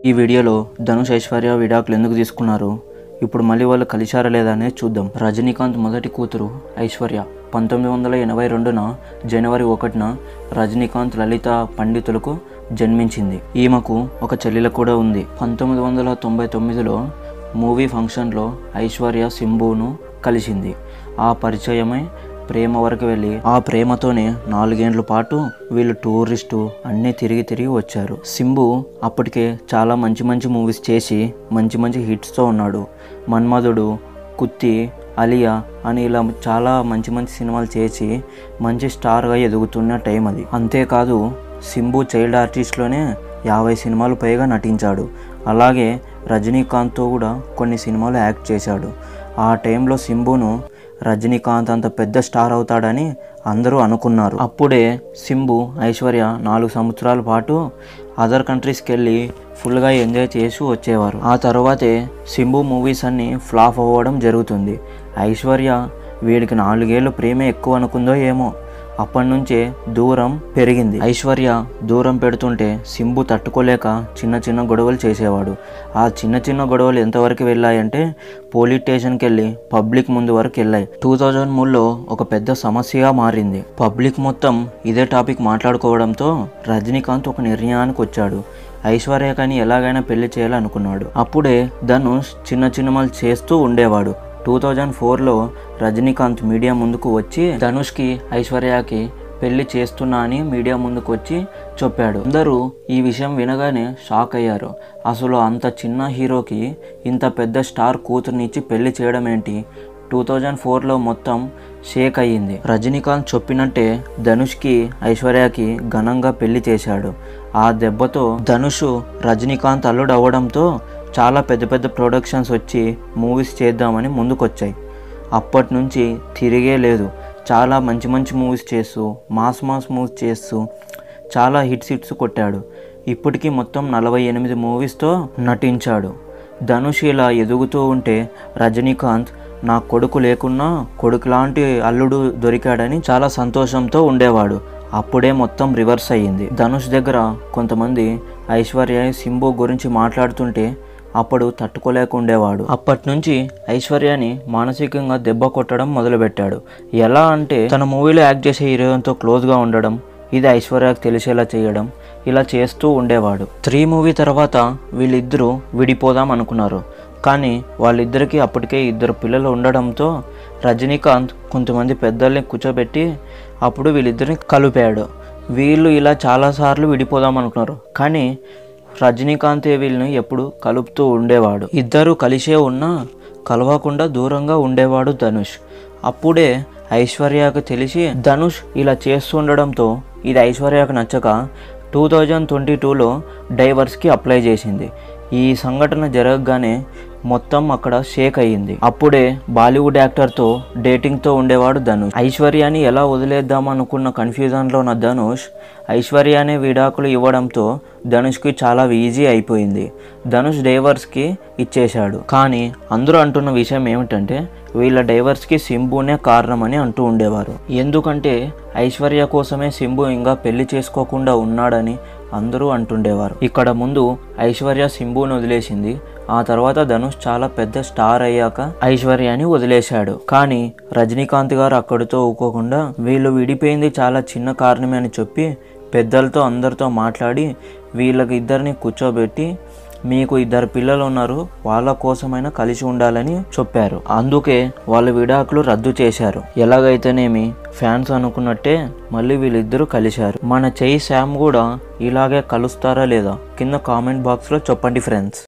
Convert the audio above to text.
ఈ వీడియోలో ధనుష్ ఐశ్వర్య విడాకులు ఎందుకు తీసుకున్నారు, ఇప్పుడు మళ్ళీ వాళ్ళు కలిశారా లేదా అనేది చూద్దాం. రజనీకాంత్ మొదటి కూతురు ఐశ్వర్య 1982న జనవరి 1న రజనీకాంత్ లలిత పండితులకు జన్మించింది. ఈమెకు ఒక చెల్లెలు కూడా ఉంది. 1999లో మూవీ ఫంక్షన్లో ఐశ్వర్య సింబును కలిసింది. ఆ పరిచయమై ప్రేమ వరకు వెళ్ళి ఆ ప్రేమతోనే 4 ఏళ్ల పాటు వీళ్ళు టూరిస్టు అన్నీ తిరిగి వచ్చారు. సింబు అప్పటికే చాలా మంచి మూవీస్ చేసి మంచి హిట్స్తో ఉన్నాడు. మన్మధుడు, కుత్తి, అలియా అని ఇలా చాలా మంచి సినిమాలు చేసి మంచి స్టార్గా ఎదుగుతున్న టైం అది. అంతేకాదు సింబు చైల్డ్ ఆర్టిస్ట్లోనే 50 సినిమాలు పైగా నటించాడు. అలాగే రజనీకాంత్తో కూడా కొన్ని సినిమాలు యాక్ట్ చేశాడు. ఆ టైంలో సింబును రజనీకాంత్ అంత పెద్ద స్టార్ అవుతాడని అందరూ అనుకున్నారు. అప్పుడే సింబు ఐశ్వర్య 4 సంవత్సరాల పాటు అదర్ కంట్రీస్కి వెళ్ళి ఫుల్గా ఎంజాయ్ చేసి వచ్చేవారు. ఆ తర్వాతే సింబు మూవీస్ అన్నీ ఫ్లాప్ అవ్వడం జరుగుతుంది. ఐశ్వర్య వీడికి 4 ఏళ్ళు ప్రేమే ఎక్కువ అనుకుందో ఏమో, అప్పటి నుంచే దూరం పెరిగింది. ఐశ్వర్య దూరం పెడుతుంటే సింబు తట్టుకోలేక చిన్న గొడవలు చేసేవాడు. ఆ చిన్న గొడవలు ఎంతవరకు వెళ్ళాయంటే పోలీస్ స్టేషన్కి వెళ్ళి పబ్లిక్ ముందు వరకు వెళ్ళాయి. 2003లో ఒక పెద్ద సమస్యగా మారింది. పబ్లిక్ మొత్తం ఇదే టాపిక్ మాట్లాడుకోవడంతో రజనీకాంత్ ఒక నిర్ణయానికి వచ్చాడు. ఐశ్వర్య కానీ ఎలాగైనా పెళ్లి చేయాలనుకున్నాడు. అప్పుడే ధనుష్ చిన్నమాలు చేస్తూ ఉండేవాడు. 2004లో రజనీకాంత్ మీడియా ముందుకు వచ్చి ధనుష్కి ఐశ్వర్యకి పెళ్లి చేస్తున్నా అని మీడియా ముందుకు వచ్చి చెప్పాడు. అందరూ ఈ విషయం వినగానే షాక్ అయ్యారు. అసలు అంత చిన్న హీరోకి ఇంత పెద్ద స్టార్ కూతుర్నిచ్చి పెళ్లి చేయడం ఏంటి? 2004లో మొత్తం షేక్ అయ్యింది. రజనీకాంత్ చెప్పినట్టే ధనుష్కి ఐశ్వర్యకి ఘనంగా పెళ్లి చేశాడు. ఆ దెబ్బతో ధనుష్ రజనీకాంత్ అల్లుడు అవ్వడంతో చాలా పెద్ద ప్రొడక్షన్స్ వచ్చి మూవీస్ చేద్దామని ముందుకొచ్చాయి. అప్పటి నుంచి తిరిగే లేదు. చాలా మంచి మూవీస్ చేస్తూ మాస్ మూవీస్ చేస్తూ చాలా హిట్స్ కొట్టాడు. ఇప్పటికీ మొత్తం 48 మూవీస్తో నటించాడు. ధనుష్ ఇలా ఎదుగుతూ ఉంటే రజనీకాంత్ నా కొడుకు లేకున్నా కొడుకు లాంటి అల్లుడు దొరికాడని చాలా సంతోషంతో ఉండేవాడు. అప్పుడే మొత్తం రివర్స్ అయ్యింది. ధనుష్ దగ్గర కొంతమంది ఐశ్వర్య సింబు గురించి మాట్లాడుతుంటే అప్పుడు తట్టుకోలేక ఉండేవాడు. అప్పటి నుంచి ఐశ్వర్యని మానసికంగా దెబ్బ కొట్టడం మొదలుపెట్టాడు. ఎలా అంటే తన మూవీలో యాక్ట్ చేసే హీరోయిన్తో క్లోజ్గా ఉండడం, ఇది ఐశ్వర్యకు తెలిసేలా చేయడం, ఇలా చేస్తూ ఉండేవాడు. 3 మూవీ తర్వాత వీళ్ళిద్దరూ విడిపోదాం అనుకున్నారు. కానీ వాళ్ళిద్దరికీ అప్పటికే 2 పిల్లలు ఉండడంతో రజనీకాంత్ కొంతమంది పెద్దల్ని కూర్చోబెట్టి అప్పుడు వీళ్ళిద్దరిని కలిపాడు. వీళ్ళు ఇలా చాలాసార్లు విడిపోదాం అనుకున్నారు. కానీ రజనీకాంత్ వీళ్ళని ఎప్పుడు కలుపుతూ ఉండేవాడు. ఇద్దరు కలిసే ఉన్నా కలవకుండా దూరంగా ఉండేవాడు ధనుష్. అప్పుడే ఐశ్వర్యకు తెలిసి ధనుష్ ఇలా చేస్తుండడంతో ఇది ఐశ్వర్యకు నచ్చక 2022లో డైవర్స్కి అప్లై చేసింది. ఈ సంఘటన జరగగానే మొత్తం అక్కడ షేక్ అయ్యింది. అప్పుడే బాలీవుడ్ యాక్టర్తో డేటింగ్తో ఉండేవాడు ధనుష్. ఐశ్వర్యాని ఎలా వదిలేద్దామనుకున్న కన్ఫ్యూజన్లో ఉన్న ధనుష్ ఐశ్వర్యానే విడాకులు ఇవ్వడంతో ధనుష్కి చాలా ఈజీ అయిపోయింది. ధనుష్ డైవర్స్కి ఇచ్చేశాడు. కానీ అందరూ అంటున్న విషయం ఏమిటంటే వీళ్ళ డైవర్స్కి సింబునే కారణమని అంటూ ఉండేవారు. ఎందుకంటే ఐశ్వర్య కోసమే సింబు ఇంకా పెళ్లి చేసుకోకుండా ఉన్నాడని అందరూ అంటుండేవారు. ఇక్కడ ముందు ఐశ్వర్య సింబుని వదిలేసింది. ఆ తర్వాత ధనుష్ చాలా పెద్ద స్టార్ అయ్యాక ఐశ్వర్యాని వదిలేశాడు. కానీ రజనీకాంత్ గారు అక్కడితో ఊకోకుండా వీళ్ళు విడిపోయింది చాలా చిన్న కారణమే అని చెప్పి పెద్దలతో అందరితో మాట్లాడి వీళ్ళకి ఇద్దరిని కూర్చోబెట్టి మీకు 2 పిల్లలు ఉన్నారు, వాళ్ళ కోసమైనా కలిసి ఉండాలని చెప్పారు. అందుకే వాళ్ళ విడాకులు రద్దు చేశారు. ఎలాగైతేనేమి ఫ్యాన్స్ అనుకున్నట్టే మళ్ళీ వీళ్ళిద్దరూ కలిశారు. మన చెయ్యి శామ్ కూడా ఇలాగే కలుస్తారా లేదా కింద కామెంట్ బాక్స్లో చెప్పండి ఫ్రెండ్స్.